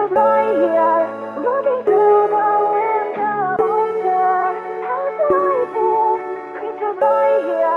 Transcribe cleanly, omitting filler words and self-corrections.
creatures lie here, looking through the window. Wonder how do I feel? Creatures lie here.